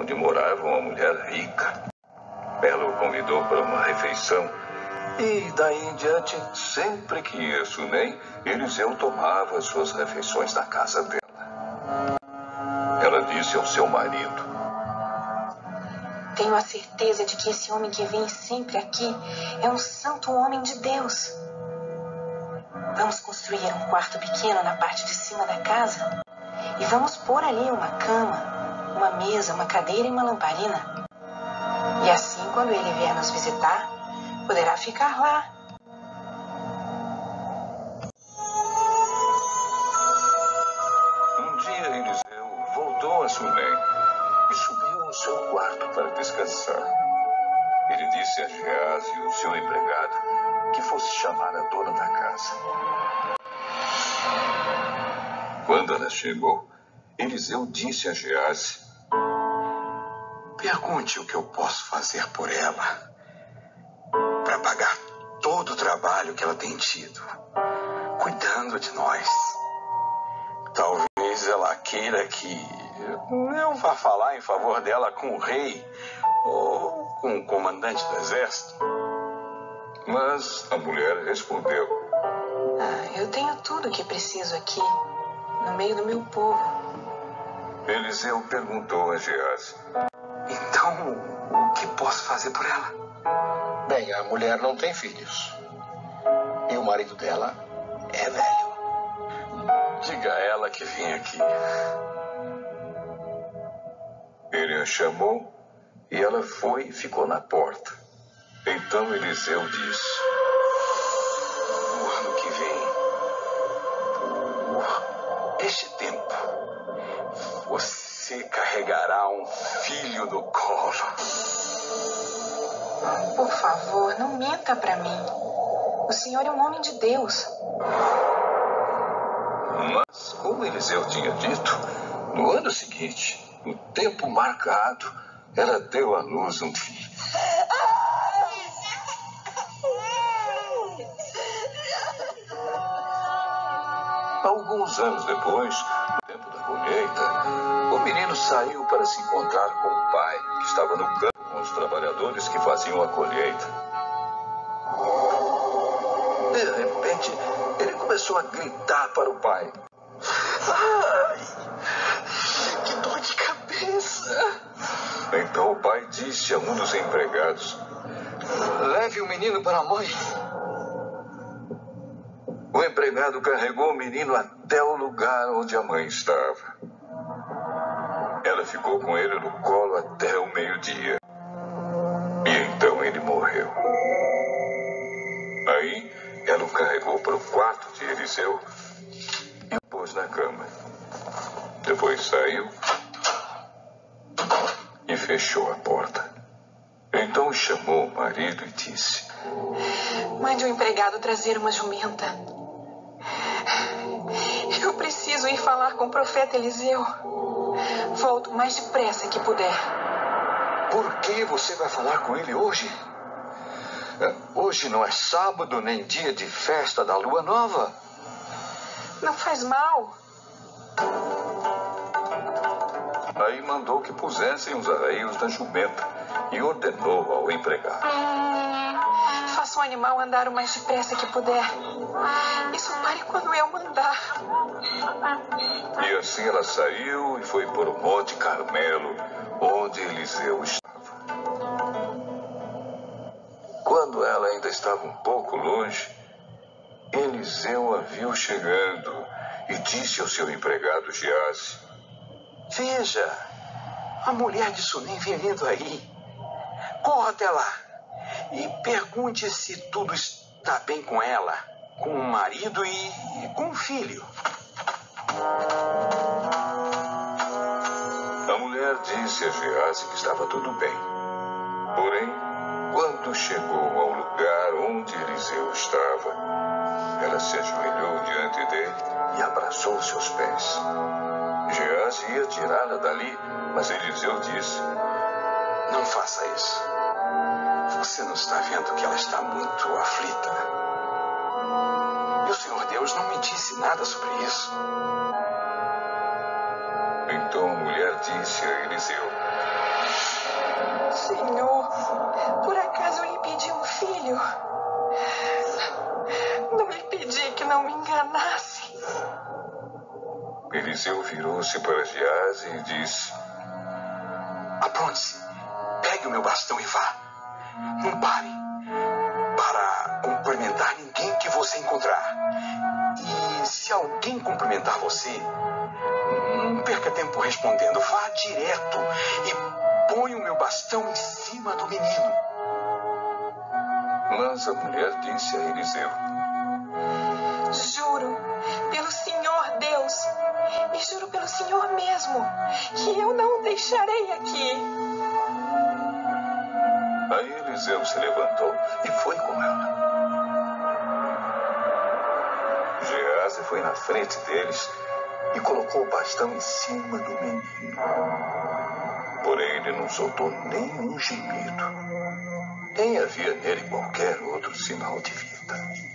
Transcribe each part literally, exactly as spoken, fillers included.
onde morava uma mulher rica. Ela o convidou para uma refeição e, daí em diante, sempre que ia Sunem, Eliseu tomava suas refeições na casa dela. Ela disse ao seu marido: tenho a certeza de que esse homem que vem sempre aqui é um santo homem de Deus. Vamos construir um quarto pequeno na parte de cima da casa e vamos pôr ali uma cama, uma mesa, uma cadeira e uma lamparina. E assim, quando ele vier nos visitar, poderá ficar lá. Um dia Eliseu voltou a Sunem e subiu ao seu quarto para descansar. Ele disse a Geazi, o seu empregado, que fosse chamar a dona da casa. Quando ela chegou, Eliseu disse a Geazi: pergunte o que eu posso fazer por ela para pagar todo o trabalho que ela tem tido, cuidando de nós. Talvez ela queira que eu vá falar em favor dela com o rei ou com o comandante do exército. Mas a mulher respondeu: ah, eu tenho tudo o que preciso aqui, no meio do meu povo. Eliseu perguntou a Geazi: então, o que posso fazer por ela? Bem, a mulher não tem filhos. E o marido dela é velho. Diga a ela que vem aqui. Ele a chamou e ela foi e ficou na porta. Então Eliseu disse: no ano que vem, por este tempo, você carregará um filho no colo. Por favor, não minta para mim. O senhor é um homem de Deus. Mas, como Eliseu tinha dito, no ano seguinte, no tempo marcado, ela deu à luz um filho. Alguns anos depois, no tempo da colheita, o menino saiu para se encontrar com o pai, que estava no campo com os trabalhadores que faziam a colheita. De repente, ele começou a gritar para o pai: ai, que dor de cabeça! Então o pai disse a um dos empregados: leve o menino para a mãe. O empregado carregou o menino até o lugar onde a mãe estava. Ela ficou com ele no colo até o meio-dia. E então ele morreu. Aí ela o carregou para o quarto de Eliseu e o pôs na cama. Depois saiu e fechou a porta. Então chamou o marido e disse: mande o empregado trazer uma jumenta. Eu preciso ir falar com o profeta Eliseu. Volto o mais depressa que puder. Por que você vai falar com ele hoje? Hoje não é sábado nem dia de festa da lua nova. Não faz mal. Aí mandou que pusessem os arreios da jumenta e ordenou ao empregado: Hum, faça o animal andar o mais depressa que puder. E só pare quando eu mandar. E assim ela saiu e foi para o Monte Carmelo, onde Eliseu estava. Quando ela ainda estava um pouco longe, Eliseu a viu chegando e disse ao seu empregado Geazi: veja, a mulher de Sunem vem vindo aí. Corra até lá e pergunte se tudo está bem com ela, com o marido e com o filho. A mulher disse a Geazi que estava tudo bem. Porém, quando chegou ao lugar onde Eliseu estava, ela se ajoelhou diante dele e abraçou seus pés. Geazi ia tirá-la dali, mas Eliseu disse: não faça isso. Você não está vendo que ela está muito aflita? E o Senhor Deus não me disse nada sobre isso. Então a mulher disse a Eliseu: Senhor, por acaso eu lhe pedi um filho? Não lhe pedi que não me enganasse. Eliseu virou-se para Geazi e disse: Apronte-se, pegue o meu bastão e vá. Não pare para cumprimentar ninguém que você encontrar. E se alguém cumprimentar você, não perca tempo respondendo. Vá direto e ponha o meu bastão em cima do menino. Mas a mulher disse a Eliseu: Juro pelo Senhor Deus, e juro pelo Senhor mesmo, que eu não o deixarei aqui. Aí Eliseu se levantou e foi com ela. Geazi foi na frente deles e colocou o bastão em cima do menino. Porém, ele não soltou nem um gemido. Nem havia nele qualquer outro sinal de vida.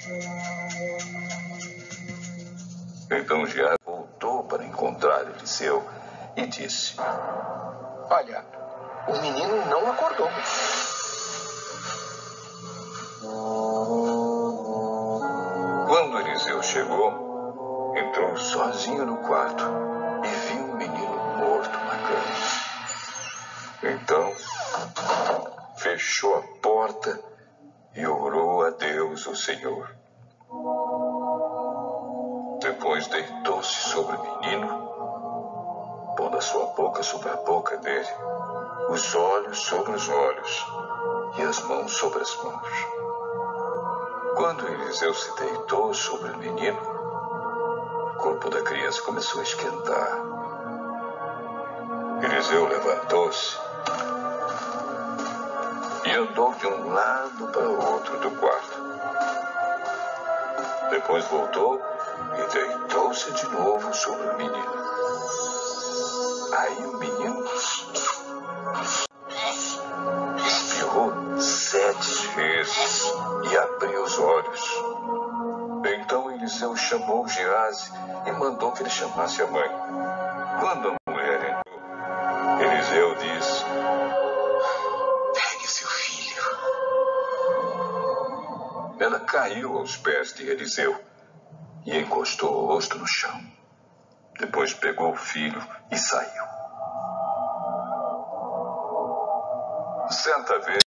Então Geazi voltou para encontrar Eliseu e disse: Olha, o menino não acordou. Quando Eliseu chegou, entrou sozinho no quarto e viu um menino morto na cama. Então, fechou a porta e orou a Deus, o Senhor. Depois deitou-se sobre o menino, pondo a sua boca sobre a boca dele, os olhos sobre os olhos e as mãos sobre as mãos. Quando Eliseu se deitou sobre o menino, o corpo da criança começou a esquentar. Eliseu levantou-se e andou de um lado para o outro do quarto. Depois voltou e deitou-se de novo sobre o menino. Aí o menino espirrou sete vezes e abriu os olhos. Então Eliseu chamou Geazi e mandou que ele chamasse a mãe. Quando a mulher entrou, Eliseu disse: Pegue seu filho. Ela caiu aos pés de Eliseu e encostou o rosto no chão. Depois pegou o filho e saiu. Certa vez,